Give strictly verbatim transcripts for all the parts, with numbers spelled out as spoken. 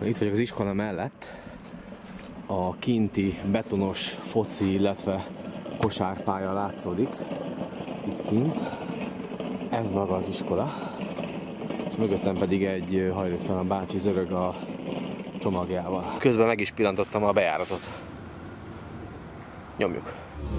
Itt vagyok az iskola mellett, a kinti betonos foci, illetve kosárpálya látszódik itt kint. Ez maga az iskola, és mögöttem pedig egy hajléktalan bácsi zörög a csomagjával. Közben meg is pillantottam a bejáratot. Nyomjuk!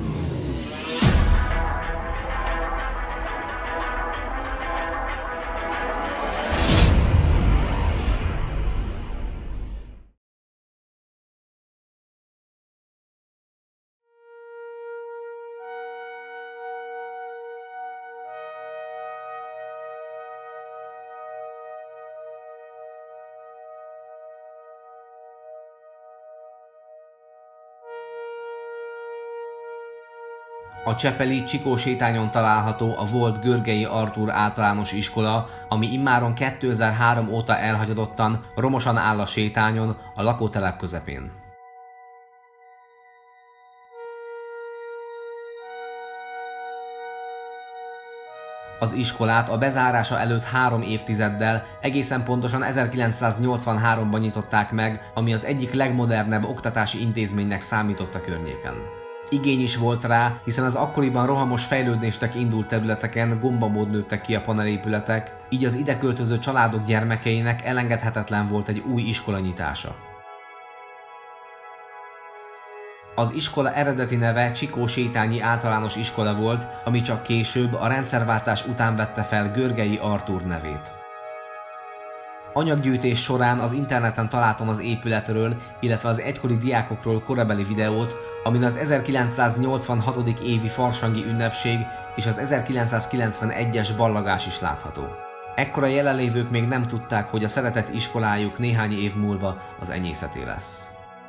A csepeli Csikó-sétányon található a volt Görgei Artúr Általános Iskola, ami immáron kétezer-három óta elhagyadottan, romosan áll a sétányon, a lakótelep közepén. Az iskolát a bezárása előtt három évtizeddel, egészen pontosan ezerkilencszáznyolcvanháromban nyitották meg, ami az egyik legmodernebb oktatási intézménynek számított a környéken. Igény is volt rá, hiszen az akkoriban rohamos fejlődésnek indult területeken gombamód nőttek ki a panelépületek, így az ide költöző családok gyermekeinek elengedhetetlen volt egy új iskola nyitása. Az iskola eredeti neve Csikó-sétányi Általános Iskola volt, ami csak később a rendszerváltás után vette fel Görgei Artúr nevét. Anyaggyűjtés során az interneten találtam az épületről, illetve az egykori diákokról korabeli videót, amin az ezerkilencszáznyolcvanhatodik évi farsangi ünnepség és az ezerkilencszázkilencvenegyes ballagás is látható. Ekkor a jelenlévők még nem tudták, hogy a szeretett iskolájuk néhány év múlva az enyészeté lesz.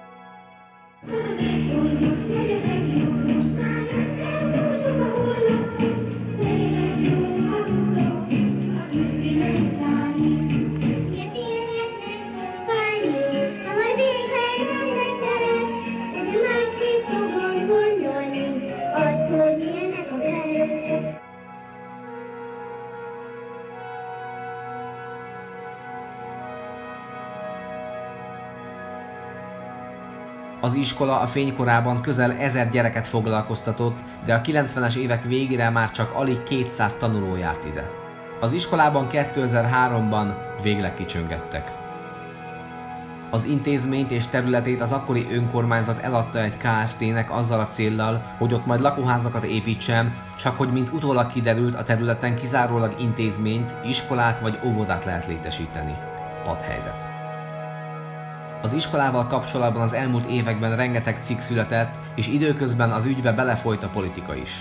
Az iskola a fénykorában közel ezer gyereket foglalkoztatott, de a kilencvenes évek végére már csak alig kétszáz tanuló járt ide. Az iskolában kétezer-háromban végleg kicsöngettek. Az intézményt és területét az akkori önkormányzat eladta egy Kft-nek azzal a céllal, hogy ott majd lakóházakat építsen, csak hogy mint utólag kiderült, a területen kizárólag intézményt, iskolát vagy óvodát lehet létesíteni. Padhelyzet. Az iskolával kapcsolatban az elmúlt években rengeteg cikk született, és időközben az ügybe belefolyt a politika is.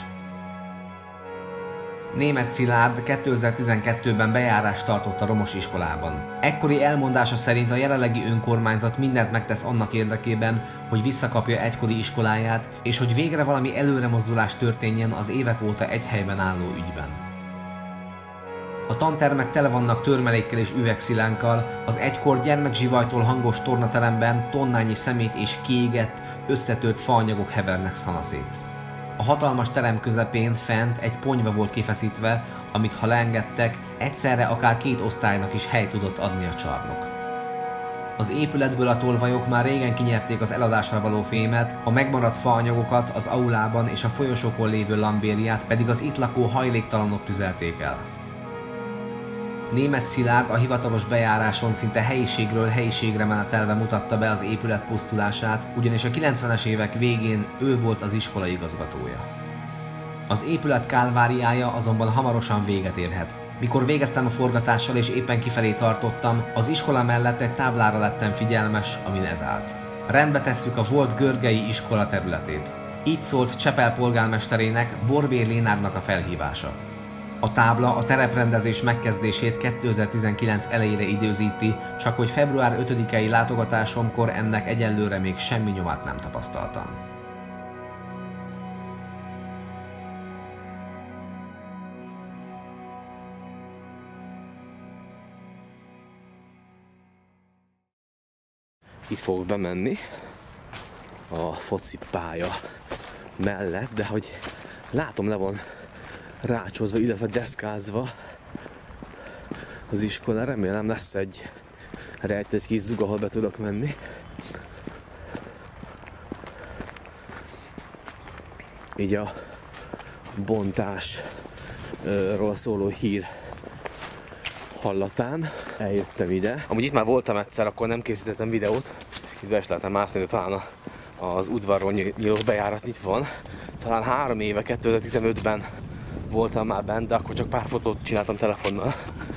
Németh Szilárd kétezer-tizenkettőben bejárást tartott a romos iskolában. Ekkori elmondása szerint a jelenlegi önkormányzat mindent megtesz annak érdekében, hogy visszakapja egykori iskoláját, és hogy végre valami előremozdulás történjen az évek óta egy helyben álló ügyben. A tantermek tele vannak törmelékkel és üvegszilánkkal, az egykor gyermekzsivajtól hangos tornateremben tonnányi szemét és kiégett, összetört faanyagok hevernek szanaszét. A hatalmas terem közepén fent egy ponyva volt kifeszítve, amit ha leengedtek, egyszerre akár két osztálynak is hely tudott adni a csarnok. Az épületből a tolvajok már régen kinyerték az eladásra való fémet, a megmaradt faanyagokat, az aulában és a folyosókon lévő lambériát pedig az itt lakó hajléktalanok tüzelték el. Németh Szilárd a hivatalos bejáráson szinte helyiségről helyiségre menetelve mutatta be az épület pusztulását, ugyanis a kilencvenes évek végén ő volt az iskola igazgatója. Az épület kálváriája azonban hamarosan véget érhet. Mikor végeztem a forgatással és éppen kifelé tartottam, az iskola mellett egy táblára lettem figyelmes, amin ez állt. Rendbe tesszük a volt Görgei iskola területét. Így szólt Csepel polgármesterének, Borbély Lénárdnak a felhívása. A tábla a tereprendezés megkezdését kétezer-tizenkilenc elejére időzíti, csak hogy február ötödikei látogatásomkor ennek egyelőre még semmi nyomát nem tapasztaltam. Itt fogok bemenni a foci pálya mellett, de hogy látom, le van rácsozva, illetve deszkázva az iskola. Remélem lesz egy rejt egy kis zug, ahol be tudok menni. Így a bontásról szóló hír hallatán eljöttem ide. Amúgy itt már voltam egyszer, akkor nem készítettem videót. Itt be is lehetem mászni, de talán az udvarról nyíló bejárat nyitva van. Talán három éve, kétezer-tizenötben voltam már bent, de akkor csak pár fotót csináltam telefonnal.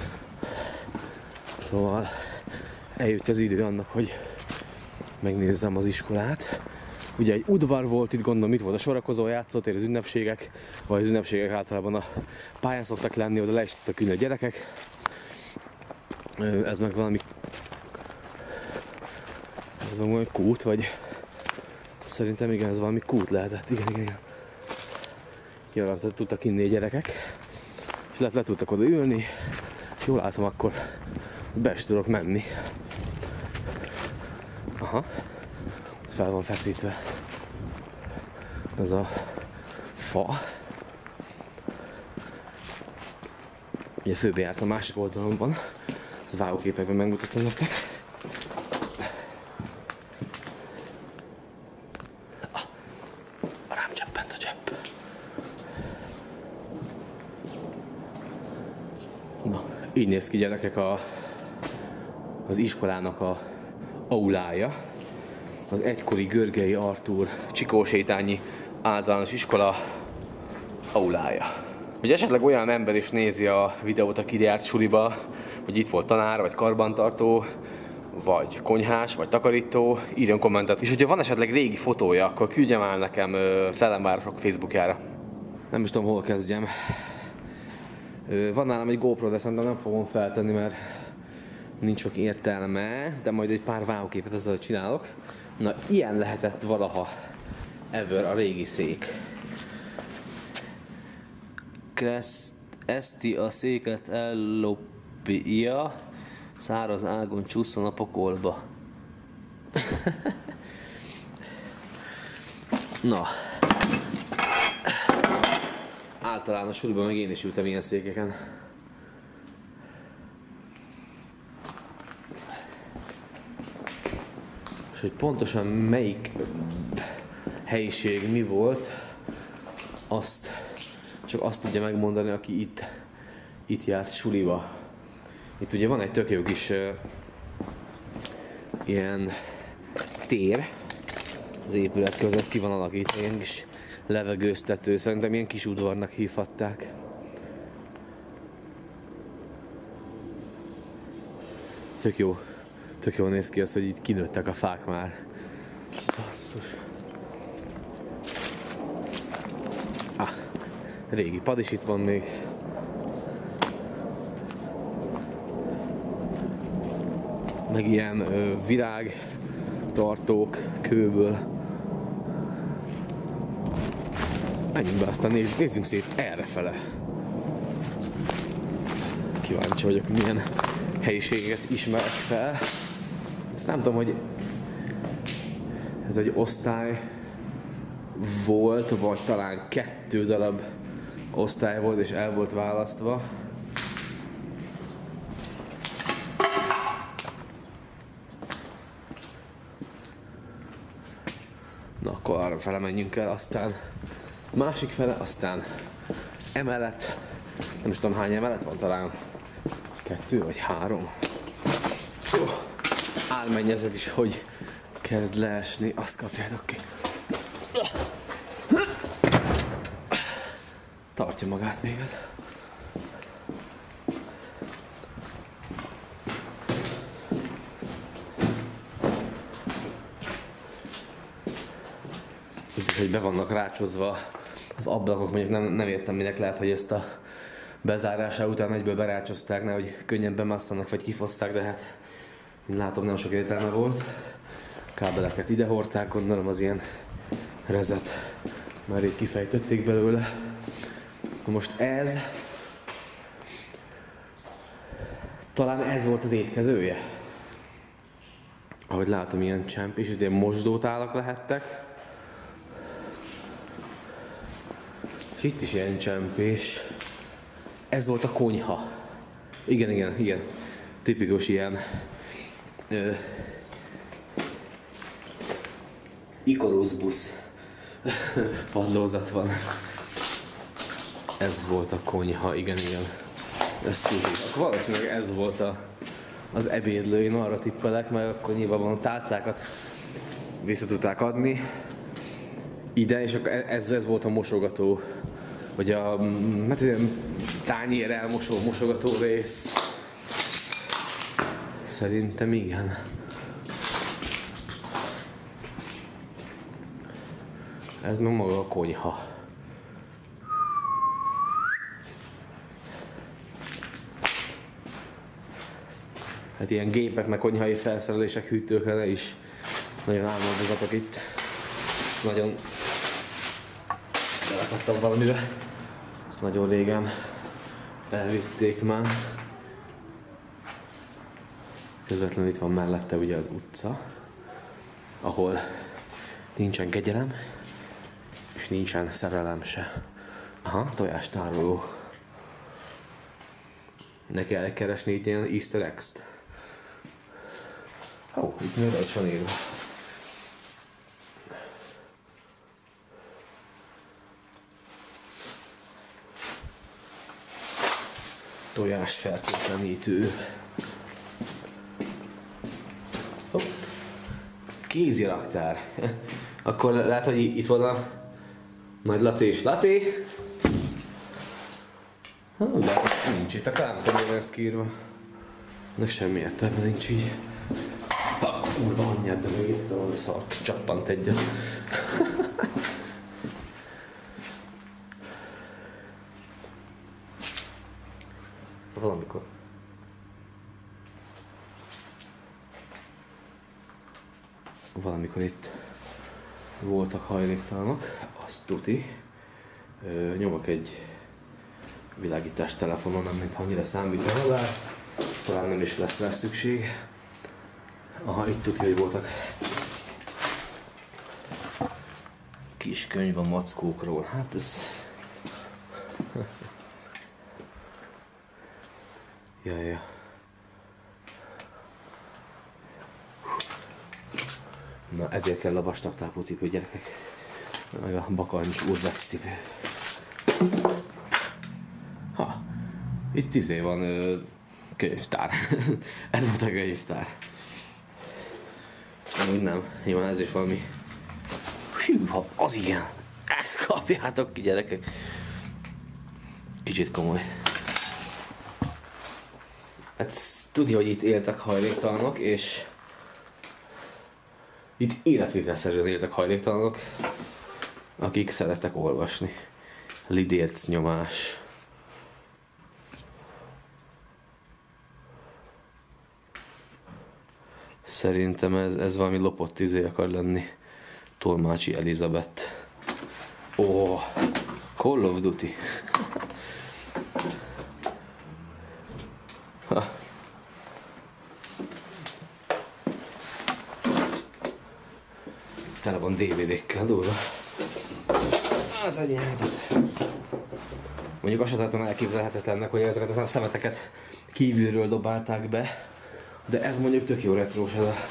Szóval eljött az idő annak, hogy megnézzem az iskolát. Ugye egy udvar volt, itt gondolom itt volt a sorakozó játszótér, az ünnepségek, vagy az ünnepségek általában a pályán szoktak lenni, oda le is tudtak ülni a gyerekek. Ez meg valami... Ez meg valami kút, vagy... Szerintem igen, ez valami kút lehetett, igen, igen, igen. Jól tudtak inni a gyerekek, és le, le tudtak oda ülni. Jól látom, akkor be is tudok menni. Aha. Ott fel van feszítve ez a fa. Ugye főbejárt a másik oldalon van. Ez vágóképekben megmutatom nektek. Ah, rám cseppent a csepp. Na, így néz ki, gyerekek, a, az iskolának a aulája. Az egykori Görgei Artúr Csikósétányi Általános Iskola aulája. Hogy esetleg olyan ember is nézi a videót, aki járt suliba, hogy itt volt tanár, vagy karbantartó, vagy konyhás, vagy takarító, írjon kommentet. És hogyha van esetleg régi fotója, akkor küldjem el nekem ö, Szellemvárosok Facebookjára. Nem is tudom, hol kezdjem. Ö, van nálam egy GoPro, de szerintem nem fogom feltenni, mert nincs sok értelme, de majd egy pár vágóképet ezzel csinálok. Na, ilyen lehetett valaha ever a régi szék. Kreszt eszti a széket ellopja, száraz ágon csúszson a pokolba. Na. Általános suliban meg én is ültem ilyen székeken. És hogy pontosan melyik helyiség mi volt, azt csak azt tudja megmondani, aki itt, itt járt suliba. Itt ugye van egy tök jó kis uh, ilyen tér az épület között, ki van alakítva, ilyen kis levegőztető, szerintem ilyen kis udvarnak hívhatták. Tök jó. Tök jól néz ki az, hogy itt kinőttek a fák már. Basszus. Ah, régi pad is itt van még. Meg ilyen ö, virágtartók kőből. Menjünk be, aztán nézz, nézzünk szét errefele. Kíváncsi vagyok, milyen helyiségeket ismerek fel. Ezt nem tudom, hogy ez egy osztály volt, vagy talán kettő darab osztály volt, és el volt választva. Na, akkor arra fele menjünk el, aztán másik fele, aztán emelet. Nem is tudom, hány emelet van, talán kettő vagy három. Jó. Álmennyezet is, hogy kezd leesni, azt kapjátok ki. Tartja magát még ez. Itt is, hogy be vannak rácsozva az ablakok, mondjuk nem, nem értem, minek lehet, hogy ezt a bezárása után egyből berácsozták, nehogy könnyen bemasszanak vagy kifosszák, de hát mint látom, nem sok értelme volt. Kábeleket ide hordták, gondolom az ilyen rezet már így kifejtették belőle. Na most ez, talán ez volt az étkezője. Ahogy látom, ilyen csempés, és ilyen mosdótálak lehettek. És itt is ilyen csempés. Ez volt a konyha. Igen, igen, igen. Tipikus ilyen Ö, Icarus busz padlózat van. Ez volt a konyha, igen, igen. Ezt tudjuk. Valószínűleg ez volt a, az ebédlő, én arra tippelek, mert akkor nyilvánvalóan a tálcákat vissza tudták adni ide, és akkor ez, ez volt a mosogató, vagy a hát ilyen tányér elmosó mosogató rész. Szerintem igen. Ez meg maga a konyha. Hát ilyen gépek, meg konyhai felszerelések, hűtőkre ne is nagyon álmodozzatok itt. Ezt nagyon belekadtam valamibe. Ezt nagyon régen elvitték már. Közvetlenül itt van mellette ugye az utca, ahol nincsen kegyelem, és nincsen szerelem se. Aha, tojástároló. Ne kell keresni itt ilyen easter eggs-t. Ó, oh, itt mire is van írva. Tojásfertőtlenítő. Oh. Kéziraktár. Akkor lehet, hogy itt van a nagy Laci is. Laci! De nincs itt, akkor nem tudom, hogy ez kiírva. Ennek semmi értelme nincs így. Ha, úrva anyját, de még itt van a szar. Csappant egyet. Valamikor. Valamikor itt voltak hajléktalanok, azt tuti. Ö, nyomok egy világítást telefonon, nem mintha annyira számít alá. Talán nem is lesz rá szükség. Aha, itt tuti, hogy voltak. Kis könyv a mackókról. Hát ez... ja, ja. Na, ezért kell a vastag tápócipő, gyerekek. Meg a bakancs urbex-cipő. Ha, itt izé van ö, könyvtár. Ez volt a könyvtár. Amúgy nem. Jó, ez is valami... Hűha, az igen. Ezt kapjátok ki, gyerekek. Kicsit komoly. Hát tudja, hogy itt éltek hajléktalanok, és itt életvitelszerűen éltek hajléktalanok, akik szerettek olvasni. Lidérc nyomás. Szerintem ez, ez valami lopott izé akar lenni. Tolmácsi Elizabeth. Ó, oh, Call of Duty. Ha. Tele van dé vé dé-kkel durva. Az anyádat. Mondjuk azt sem tartom elképzelhetetlennek, hogy ezeket a szemeteket kívülről dobálták be. De ez mondjuk tök jó retrós ez a...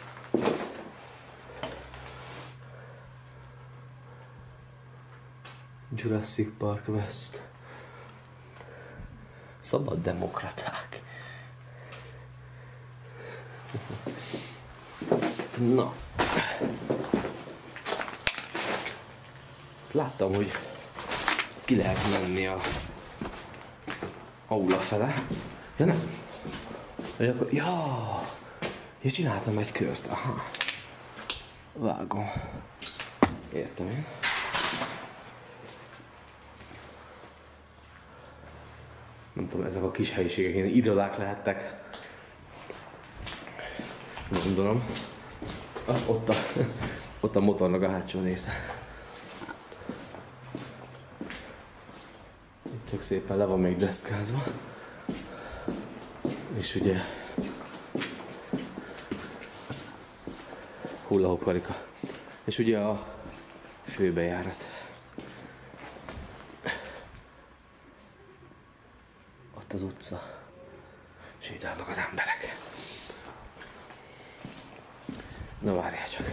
Jurassic Park West. Szabad demokraták. Na. Láttam, hogy ki lehet menni a aula fele. Ja, nem. Ja, akkor, ja, ja, csináltam egy kört. Aha. Vágom. Értem én. Nem tudom, ezek a kis helyiségek, ilyen irodák lehettek. Gondolom. Ah, ott, a, ott a motornak a hátsó része. Itt tök szépen le van még deszkázva. És ugye hulla-hop karika. És ugye a főbejárat. Ott az utca. Sétálnak az emberek. Na várjál csak.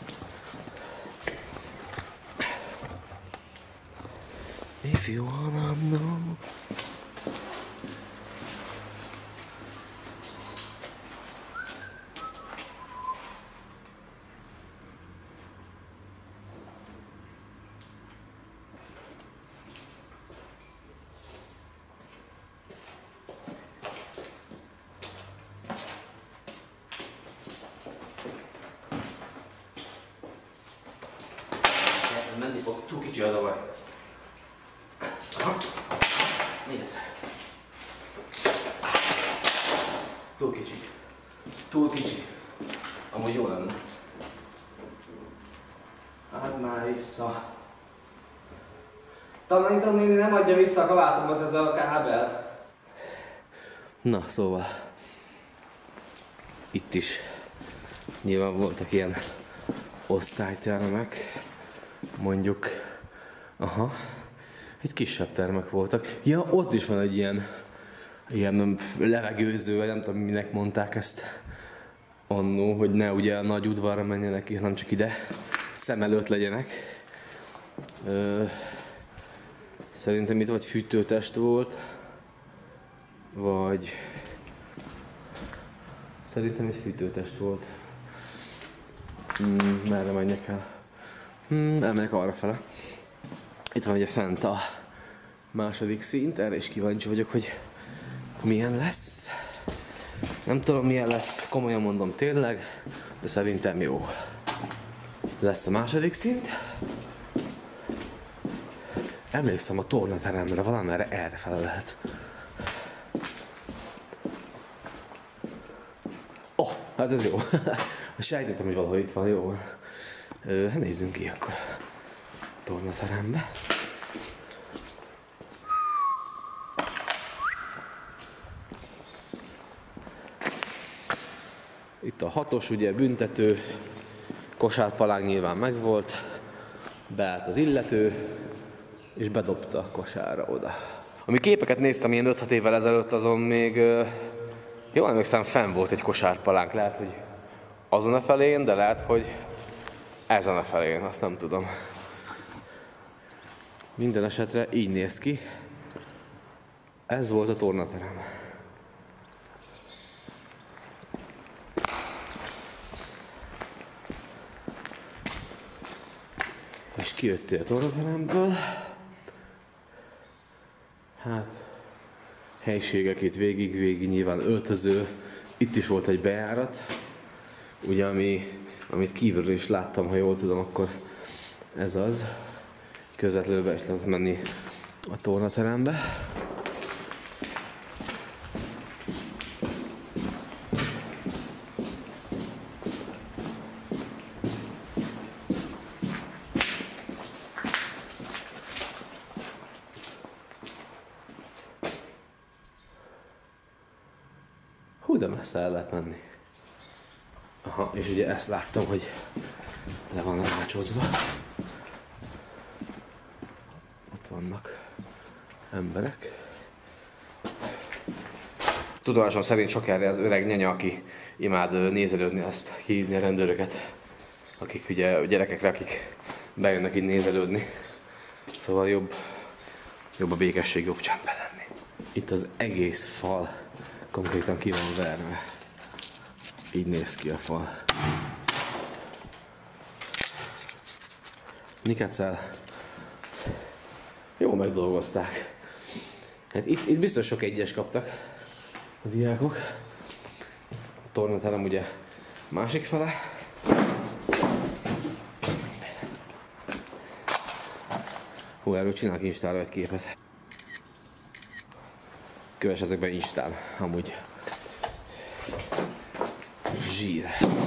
If you wanna know. Menni fog, túl kicsi az a baj. Aha. Mi ez? Túl kicsi. Túl kicsi. Amúgy jó lenne. Add már vissza. Tanítani néni nem adja vissza a kabátomat ezzel a kábel. Na szóval. Itt is nyilván voltak ilyen osztálytermek. Mondjuk, aha, egy kisebb termek voltak. Ja, ott is van egy ilyen, ilyen levegőző, vagy nem tudom, minek mondták ezt annó, hogy ne ugye a nagy udvarra menjenek, hanem csak ide, szem előtt legyenek. Ö, szerintem itt vagy fűtőtest volt, vagy... Szerintem itt fűtőtest volt. Hmm, merre menjek el? Hmm, elmegyek arra fele. Itt van ugye fent a második szint, erre is kíváncsi vagyok, hogy milyen lesz. Nem tudom milyen lesz, komolyan mondom tényleg, de szerintem jó. Lesz a második szint. Emlékszem a tornateremre, valamerre erre fele lehet. Oh, hát ez jó. Sejtettem, hogy valahol itt van, jó. Ö, nézzünk ki akkor a tornaterembe. Itt a hatos, ugye büntető, kosárpalág nyilván megvolt, beállt az illető, és bedobta a kosárra oda. Ami képeket néztem ilyen öt-hat évvel ezelőtt, azon még jól emlékszem, fenn volt egy kosárpalánk, lehet, hogy azon a felén, de lehet, hogy ezen a felén, azt nem tudom. Minden esetre így néz ki. Ez volt a tornaterem. És kijöttél a tornateremből. Hát, helyiségek itt végig-végig, nyilván öltöző. Itt is volt egy bejárat, ugye, ami, amit kívülről is láttam, ha jól tudom, akkor ez az. Így közvetlenül be is lehet menni a tornaterembe. Hú, de messze el lehet menni. Aha, és ugye ezt láttam, hogy le van rácsozva. Ott vannak emberek. Tudomásom szerint sok erre az öreg nyanya, aki imád nézelődni, ezt hívni a rendőröket, akik ugye a gyerekekre, akik bejönnek így nézelődni. Szóval jobb, jobb a békesség, jobb csendben lenni. Itt az egész fal konkrétan ki van verve. Így néz ki a fal. Nikecel. Jó megdolgozták. Hát itt, itt biztos sok egyes kaptak a diákok. A tornaterem ugye másik fele. Hú, erről csinálok Instára egy képet. Kövessetek be Instán, amúgy. Zsír.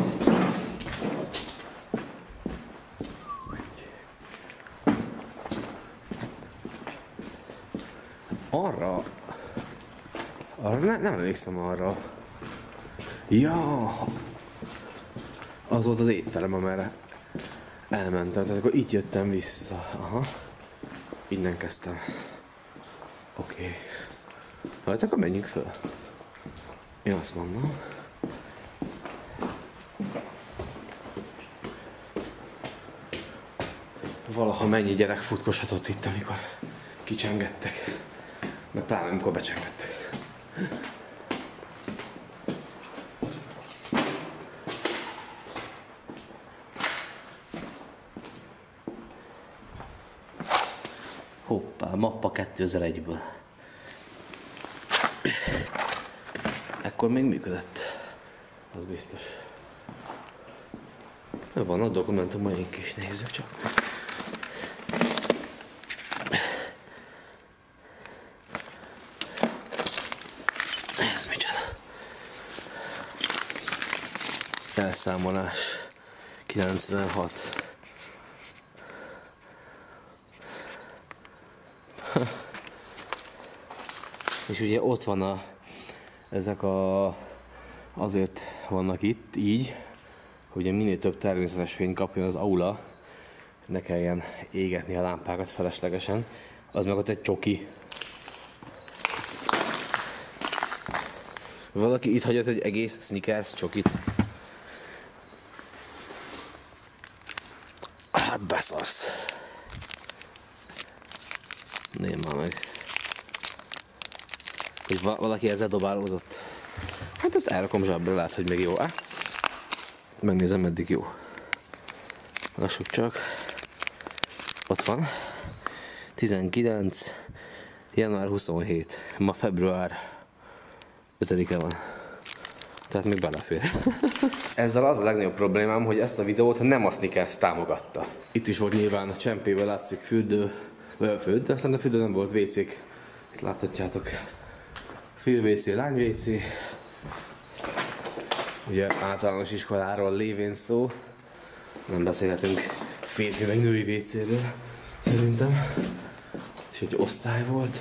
Arra... Arra ne, nem emlékszem arra. Ja! Az volt az étterem, amerre elmentem. Tehát akkor itt jöttem vissza. Aha. Innen kezdtem. Oké. Okay. Hát akkor menjünk föl. Én azt mondom. Valaha mennyi gyerek futkoshatott itt, amikor kicsengettek. Meg pláne amikor becsengettek. Hoppá, mappa kétezer-egyből. Ekkor még működött. Az biztos. Van a dokumentumaink is, nézzük csak. Ez micsoda? Elszámolás kilencvenhat. És ugye ott van a, ezek a, azért vannak itt így, hogy minél több természetes fényt kapjon az aula, ne kelljen égetni a lámpákat feleslegesen. Az meg ott egy csoki. Valaki itt hagyott egy egész Snickers csokit. Hát beszarsz. Nézd már meg. Hogy va valaki ezzel dobálózott. Hát ezt elrakom zsebbre, lehet, hogy még jó. Á? Megnézem, meddig jó. Lassuk csak. Ott van. tizenkilenc. január huszonhét. Ma február ötödike van. Tehát még belefér. Ezzel az a legnagyobb problémám, hogy ezt a videót nem a Snickers támogatta. Itt is volt nyilván a csempével látszik fürdő, vagy a fürdő, aztán a fürdő nem volt vécék. Itt láthatjátok. Fél vécé, lány vécé. Ugye általános iskoláról lévén szó. Nem beszélhetünk férfi meg női vécéről, szerintem. És egy osztály volt.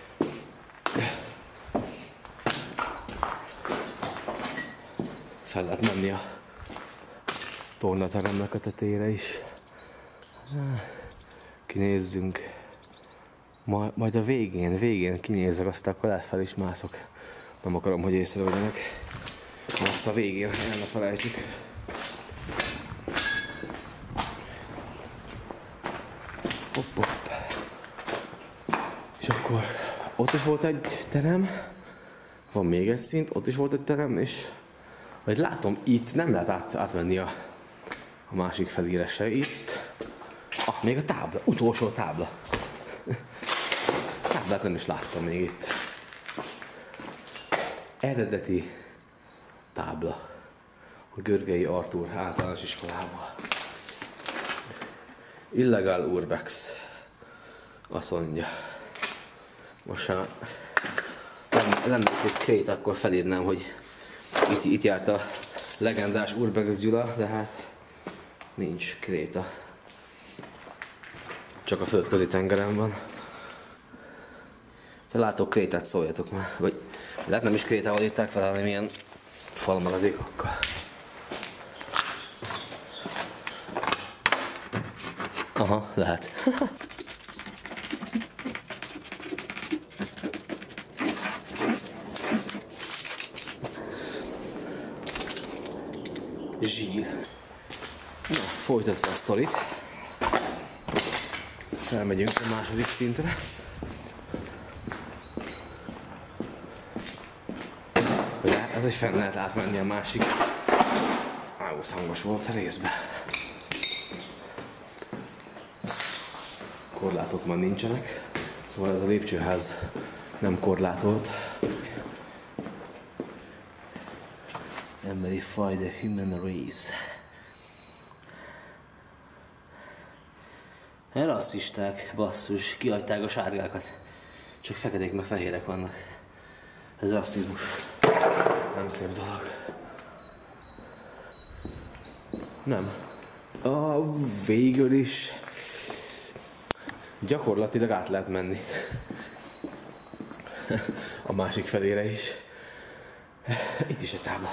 Fel lehet menni a tornateremnek a tetejére is. Kinézzünk. Ma, majd a végén, végén kinézek, aztán akkor lehet fel is mászok. Nem akarom, hogy észrevegyenek. Azt a végén el ne felejtjük. Hopp, hopp. És akkor ott is volt egy terem. Van még egy szint, ott is volt egy terem, és vagy látom, itt nem lehet át, átmenni a, a másik felírásra. Itt. Ah, még a tábla, utolsó tábla. Táblát nem is láttam még itt. Eredeti tábla. A Görgei Artúr általános iskolából. Illegál urbex. Azt mondja. Most ha lenne egy krét, akkor felírnám, hogy itt, itt járt a legendás Urbex Gyula, de hát nincs kréta. Csak a földközi tengeren van. Ha látok krétát, szóljatok már. Vagy lehet nem is krétával írták fel, hanem ilyen falmaradékokkal. Aha, lehet. Zsír. Na, folytatva a sztorit. Felmegyünk a második szintre. Ez hogy fenn lehet átmenni a másik. Águsz hangos volt a részbe. Korlátok már nincsenek, szóval ez a lépcsőház nem korlátolt. Emberi faj, the human race. Rasszisták, basszus, kihagyták a sárgákat. Csak feketék meg fehérek vannak. Ez rasszizmus. Nem szép dolog. Nem. A végül is gyakorlatilag át lehet menni. A másik felére is. Itt is egy tábla.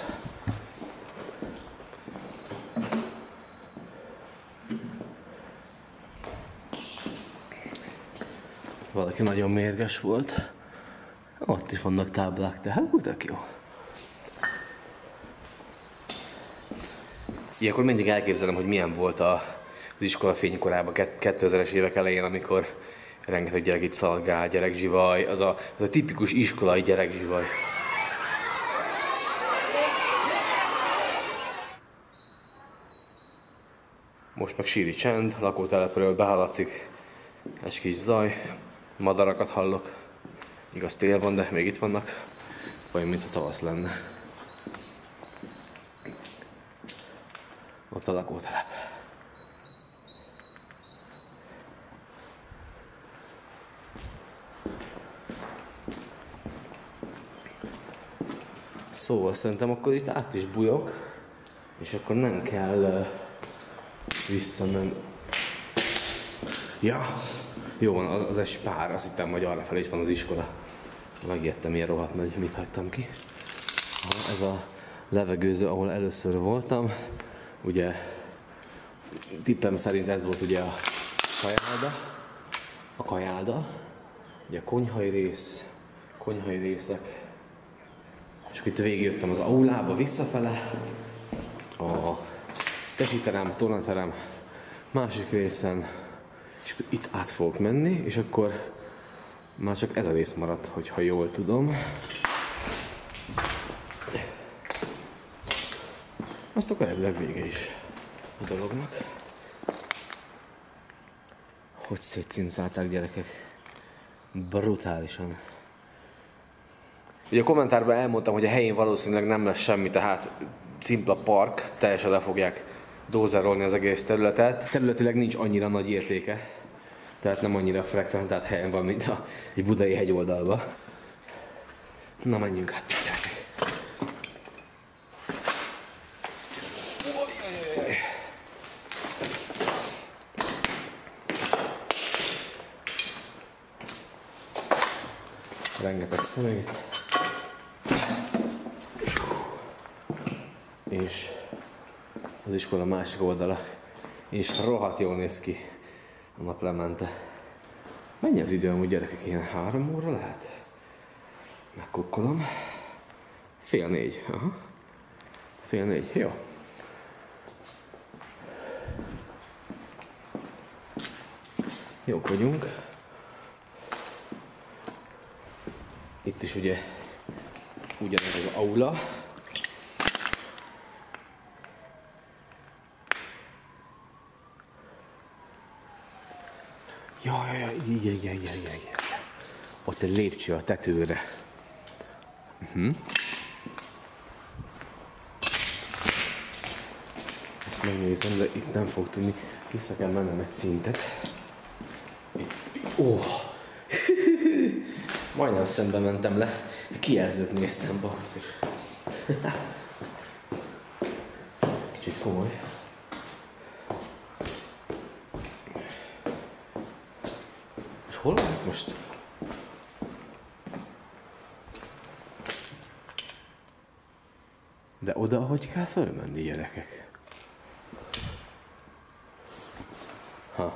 Valaki nagyon mérges volt. Ott is vannak táblák, tehát tök jó. Ilyenkor mindig elképzelem, hogy milyen volt a az iskola fénykorában, kétezres évek elején, amikor rengeteg gyerek itt szaladgál, gyerekzsivaj, az a, az a tipikus iskolai gyerekzsivaj. Most meg síri csend, lakótelepről behallatszik egy kis zaj, madarakat hallok. Igaz, tél van, de még itt vannak, olyan, mintha tavasz lenne. Ott a lakótelep. Szóval szerintem akkor itt át is bujok, és akkor nem kell uh, visszamenni. Ja, jó van, az, az egy spár, azt hittem, hogy arrafelé is van az iskola. Megijedtem, milyen rohadt nagy, mit hagytam ki. Ez a levegőző, ahol először voltam. Ugye, tippem szerint ez volt ugye a kajálda. A kajálda. Ugye a konyhai rész, konyhai részek. És akkor itt végigjöttem az aulába, visszafele. A tesiterem, tornaterem másik részen. És akkor itt át fogok menni, és akkor már csak ez a rész maradt, hogyha jól tudom. Azt akkor elvileg vége is a dolognak. Hogy szétcincálták gyerekek. Brutálisan. Ugye a kommentárban elmondtam, hogy a helyén valószínűleg nem lesz semmi, tehát szimpla park, teljesen le fogják dózerolni az egész területet. Területileg nincs annyira nagy értéke, tehát nem annyira frekventált helyen van, mint a egy budai hegyoldalba. Na, menjünk át, gyerekek. Rengeteg szemét. És az iskola másik oldala. És rohadt jól néz ki a naplemente. Mennyi az idő amúgy, gyerekek? Ilyen három óra lehet? Megkukkolom. Fél négy. Aha. Fél négy. Jó. Jók vagyunk. Itt is ugye ugyanez az aula. Jaj, jaj, jaj, igen, igen, igen, igen. Ott egy lépcső a tetőre. Uh-huh. Ezt megnézem, de itt nem fog tudni. Vissza kell mennem egy szintet. Itt. Ó! Oh. Majdnem szembe mentem le. Kijelzőt néztem, basszus. Kicsit komoly. És hol vagyok most? De oda, hogy kell fölmenni, gyerekek? Ha.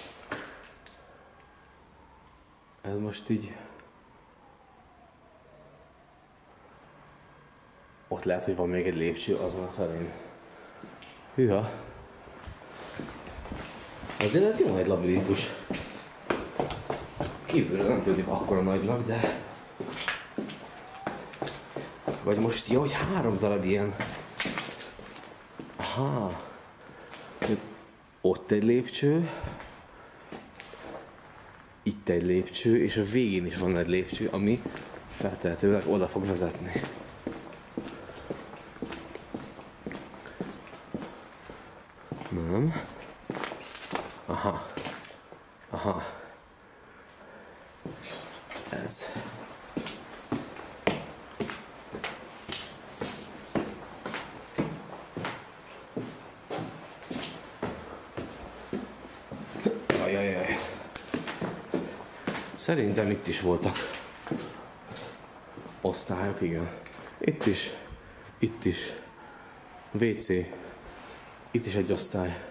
Ez most így... Ott lehet, hogy van még egy lépcső azon a felén. Hűha. Azért ez jó nagy labirintus. Kívülről nem tűnik akkora nagynak, de... Vagy most, ja, hogy három darab ilyen... Aha. Ott egy lépcső. Itt egy lépcső, és a végén is van egy lépcső, ami feltehetőleg oda fog vezetni. Nem. Aha. Aha. Ez. Ajajaj. Szerintem itt is voltak osztályok, igen. Itt is. Itt is. vé cé. Itt is egy osztály.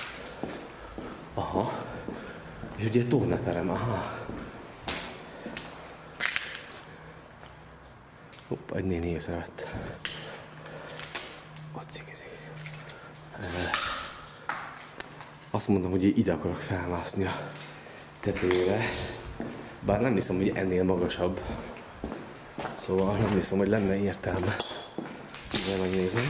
Aha. És ugye tornaterem, aha. Hoppá, egy néni észrevett. Ott cikizik. Azt mondom, hogy ide akarok felmászni a tetőre. Bár nem hiszem, hogy ennél magasabb. Szóval nem hiszem, hogy lenne értelme. De megnézem.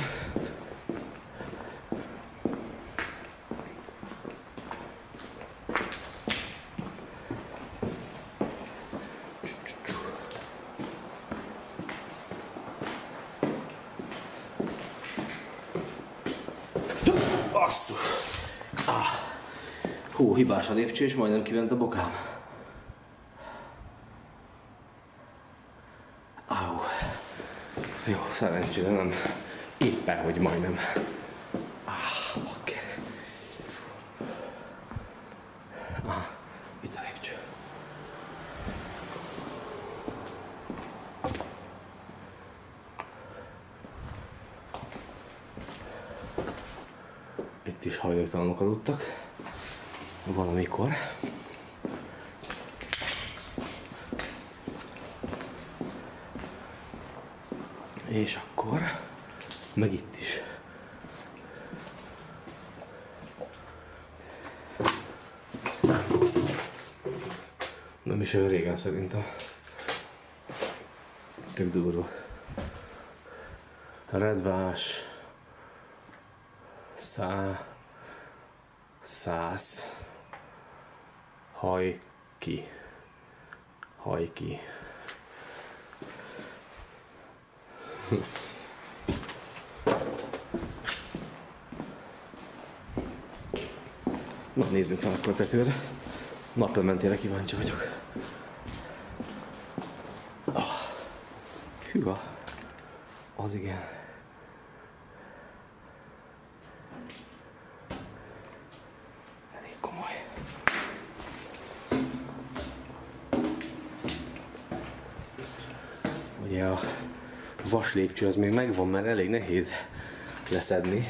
Basszus! Ah. Hú, hibás a lépcső, és majdnem kiment a bokám. Au. Jó, szerencsére nem. Éppen, hogy majdnem. Ah, oké. Ah, itt a lépcső. Itt is hajléktalanok aludtak. Valamikor. És akkor meg itt is. Nem is olyan régen szerintem. Tök durva. Redvás. Szá. Szász. Hajki. Hajki. Na, nézzünk fel akkor a tetőre. Naplementére kíváncsi vagyok. Oh. Hűha. Az igen. Elég komoly. Ugye a vas lépcső az még megvan, mert elég nehéz leszedni.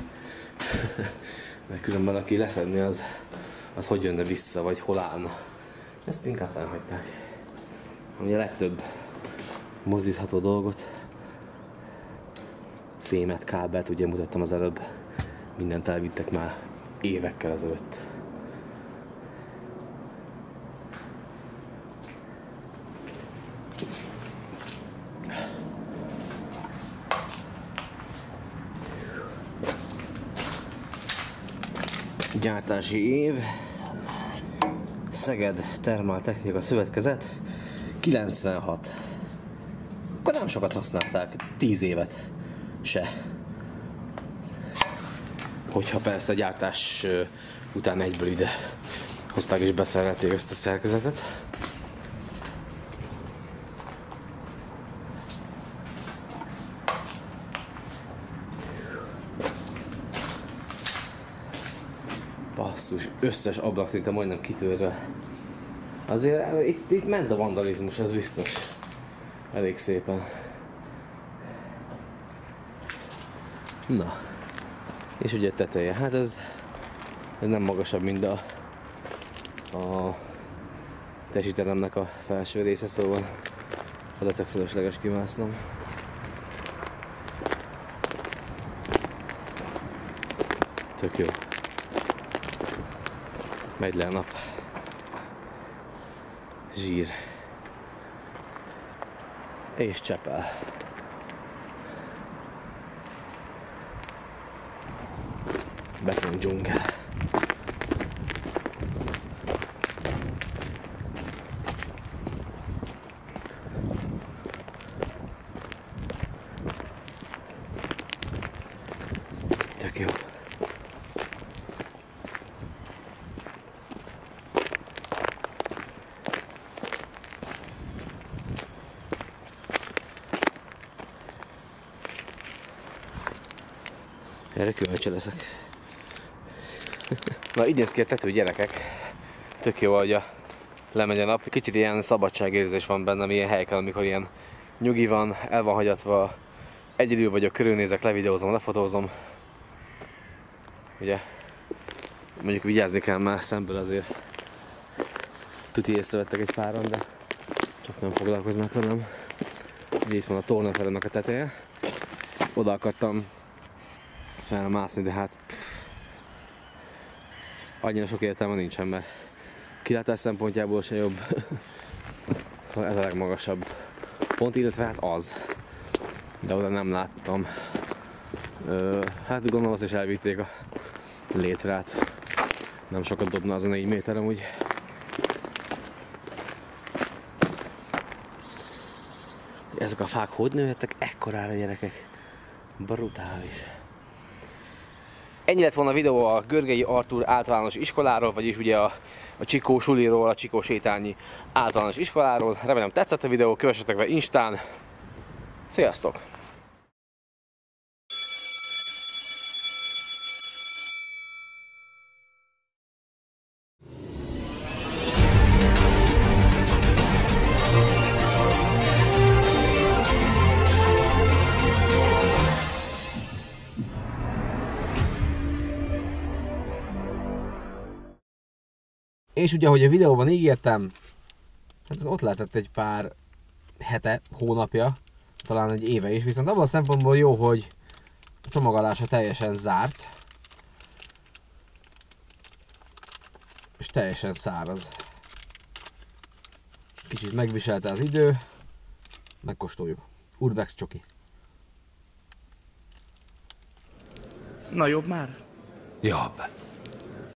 Mert különben aki leszedni, az, az hogy jönne vissza, vagy hol állna. Ezt inkább felhagyták. Ugye a legtöbb mozdítható dolgot, fémet, kábelt, ugye mutattam az előbb, mindent elvittek már évekkel ezelőtt. Gyártási év, Szeged Termáltechnika Szövetkezet, kilencvenhat. Akkor nem sokat használták, tíz évet se. Hogyha persze a gyártás után egyből ide hozták és beszerelték ezt a szerkezetet. Basszus, összes ablak szinte majdnem kitörve. Azért itt, itt ment a vandalizmus, ez biztos. Elég szépen. Na. És ugye teteje, hát ez, ez nem magasabb, mint a, a testítelemnek a felső része, szóval az csak fölösleges kimásznom. Tök jó. Megy le a nap. Zsír. És Csepel. Beton dzsungel. Tök jó. Erre kíváncsi leszek. Na, így néz ki a tető, gyerekek. Tök jó, hogy a lemegy a nap. Kicsit ilyen szabadságérzés van bennem ilyen helyeken, amikor ilyen nyugi van, el van hagyatva. Egyedül vagyok, körülnézek, levideózom, lefotózom. Ugye, mondjuk vigyázni kell már szemből azért. Tuti észrevettek egy páran, de csak nem foglalkoznak velem. Itt van a tornafelőnek a teteje. Oda akartam felmászni, de hát pff, annyira sok értelme nincsen, mert kilátás szempontjából se jobb. Szóval ez a legmagasabb pont, illetve hát az. De oda nem láttam. Ö, hát gondolom azt is elvitték a létrát. Nem sokat dobna az a négy méter amúgy. Ezek a fák hogy nőhettek ekkorára, gyerekek? Brutális. Ennyi lett volna a videó a Görgei Artúr általános iskoláról, vagyis ugye a, a Csikó suliról, a Csikó sétányi általános iskoláról. Remélem tetszett a videó, kövessetek be Instán. Sziasztok! És ugye, ahogy a videóban ígértem, hát ez ott lehetett egy pár hete, hónapja, talán egy éve is, viszont abban a szempontból jó, hogy a csomagolása teljesen zárt, és teljesen száraz. Kicsit megviselte az idő, megkóstoljuk. Urbex csoki. Na jobb már? Jobb.